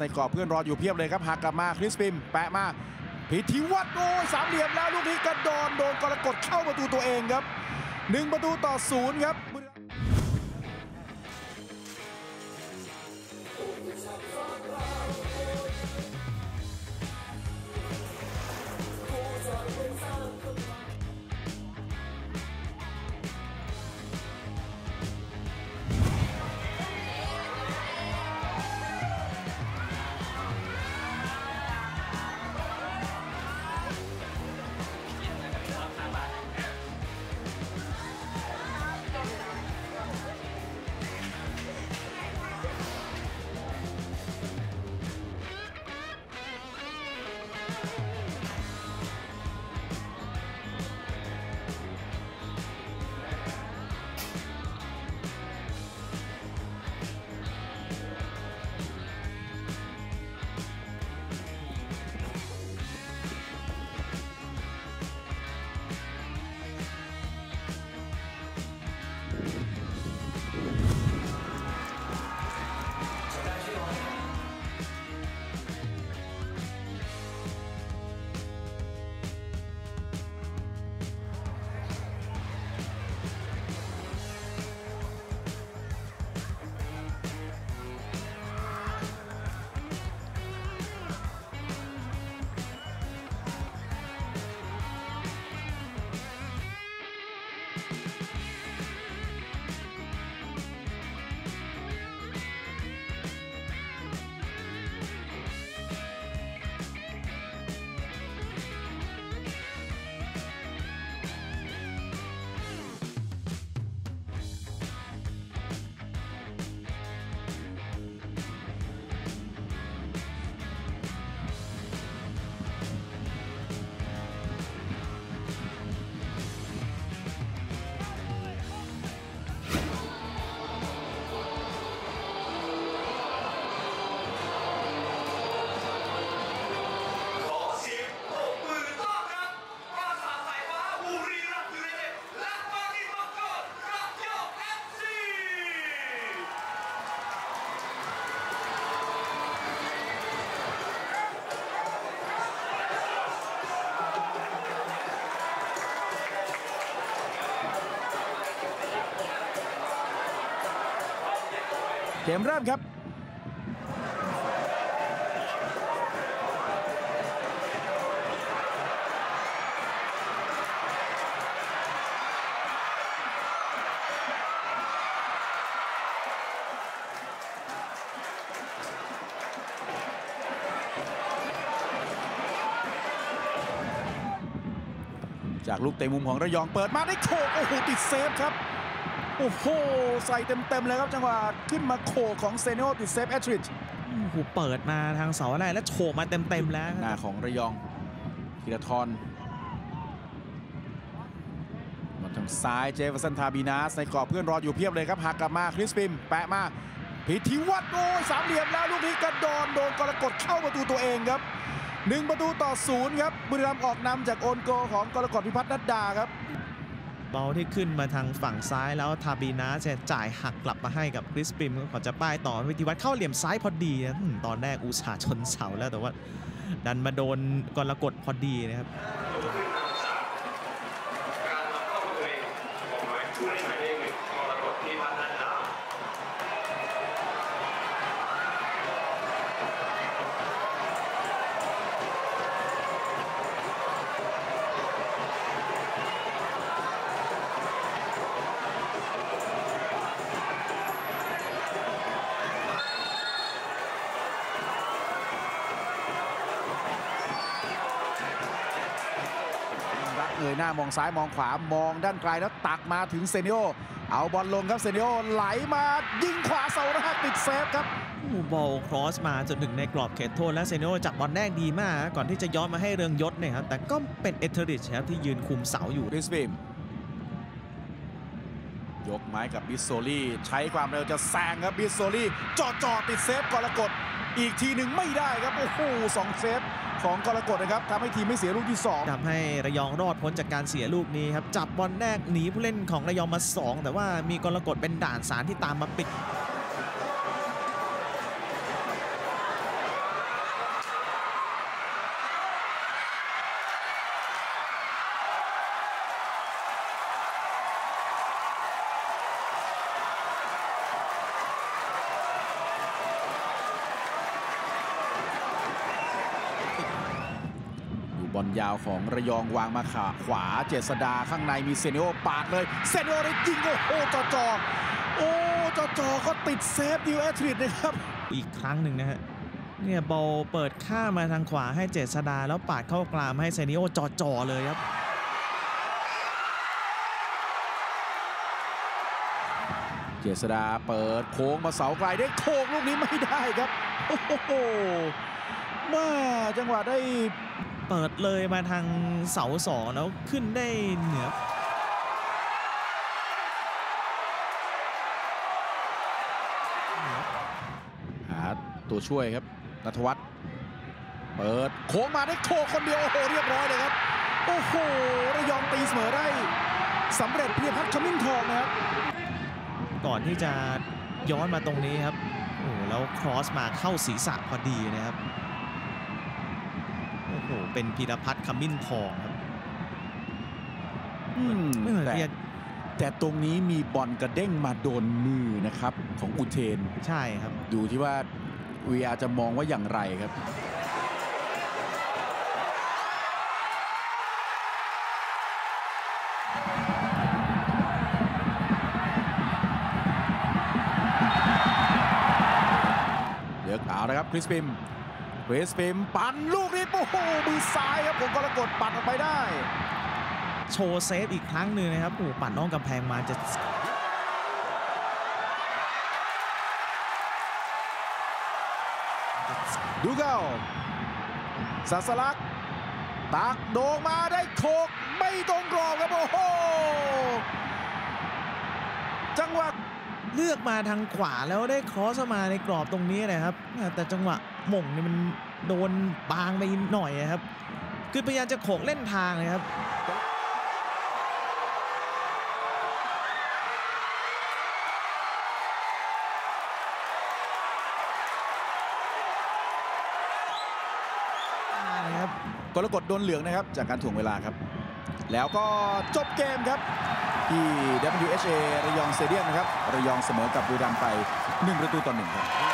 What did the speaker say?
ใส่กรอบเพื่อนรออยู่เพียบเลยครับหักกลับมาคริสปิมแปะมาพิธีวัฒน์โอ้ยสามเหลี่ยมแล้วลูกนี้กระโดนโดนกรกฎเข้าประตูตัวเองครับ1-0 ครับเกมเริ่มครับจากลูกเตะมุมของระยองเปิดมาได้โขกโอ้โหติดเซฟครับโอ้โหใส่เต็มๆเลยครับจังหวะขึ้นมาโขกของเซเนโอติดเซฟแอตริชโอ้โหเปิดมาทางเสาอะไรแล้วโฉบมาเต็มๆแล้วหน้าของระยองธีรทรมาทางซ้ายเจฟเฟอร์สันทาบีนาสในกรอบเพื่อนรออยู่เพียบเลยครับหักกลับมาคริสปิมแปะมาพิธีวัฒน์โอ้ยสามเหลี่ยมแล้วลูกนี้กระโดนโดนกรกฎเข้าประตูตัวเองครับ1-0 ครับบุรีรัมย์ออกนำจากโอนโกของกรกฎพิพัฒน์นัดดาครับบอลที่ขึ้นมาทางฝั่งซ้ายแล้วทาบีนาจะจ่ายหักกลับมาให้กับคริสปิมก่อนจะป้ายต่อพิธีวัฒน์เข้าเหลี่ยมซ้ายพอดีนะตอนแรกอุตส่าห์ชนเสาแล้วแต่ว่าดันมาโดนกรกฎพอดีนะครับเงยหน้ามองซ้ายมองขวามองด้านไกลแล้วตักมาถึงเซเนโอเอาบอลลงครับเซเนโอไหลมายิงขวาเสาแรกติดเซฟครับบอลครอสมาจนถึงในกรอบเขตโทษและเซเนโอจับบอลแรกดีมากก่อนที่จะย้อนมาให้เรืองยศเนี่ยครับแต่ก็เป็นเอเทอริชครับที่ยืนคุมเสาอยู่คริสปิมยกไม้กับบิสโซลี่ใช้ความเร็วจะแซงครับบิสโซลี่จ่อติดเซฟกรกฎอีกทีหนึ่งไม่ได้ครับโอ้โห2เซฟของกรกฎนะครับทำให้ทีมไม่เสียลูกที่2 ทำให้ระยองรอดพ้นจากการเสียลูกนี้ครับจับบอลแรกหนีผู้เล่นของระยองมา2แต่ว่ามีกรกฎเป็นด่าน3ที่ตามมาปิดอลยาวของระยองวางมาขวาเจษดาข้างในมีเซเนโอปาดเลยเซเนโอได้ยิงโอ้โหจ่อก็ติดเซฟดิวแอตริดนะครับอีกครั้งหนึ่งนะฮะเนี่ยบอลเปิดข้ามมาทางขวาให้เจษดาแล้วปาดเข้ากลางให้เซเนโอจ่อเลยครับเจษดาเปิดโค้งมาเสาไกลได้โค้งลูกนี้ไม่ได้ครับโอ้โหมาจังหวะได้เปิดเลยมาทางเสาสองแล้วขึ้นได้เหนือหาตัวช่วยครับณัฐวัฒน์เปิดโค้งมาได้โค้งคนเดียวโอ้โหเรียบร้อยเลยครับโอ้โหระยองตีเสมอได้สำเร็จพิพัฒน์ขมิ้นทองนะครับก่อนที่จะย้อนมาตรงนี้ครับโอ้แล้วครอสมาเข้าศีรษะพอดีนะครับโอ้โหเป็นพีรพัฒน์ขมิ้นทองครับแต่ตรงนี้มีบอลกระเด้งมาโดนมือนะครับของอุเทนใช่ครับดูที่ว่า VR จะมองว่าอย่างไรครับเอาละครับคริสปิมปั่นลูกนี้โอ้โหมือซ้ายครับผมกรกฎปัดออกไปได้โชว์เซฟอีกครั้งหนึ่งนะครับโอ้ปัดน้องกำแพงมาจะดูเก้าศาสลักตักโด่งมาได้โคกไม่ตรงกรอบครับโอ้โหจังหวะเลือกมาทางขวาแล้วได้ครอสมาในกรอบตรงนี้นะครับแต่จังหวะหม่งนี่มันโดนบางไปหน่อยครับคือพยายามจะโขกเล่นทางเลยครับกรกฎโดนเหลืองนะครับจากการถ่วงเวลาครับแล้วก็จบเกมครับที่ WHA ระยองสเตเดียมนะครับระยองเสมอกับบุรีรัมย์ไป1-1ครับ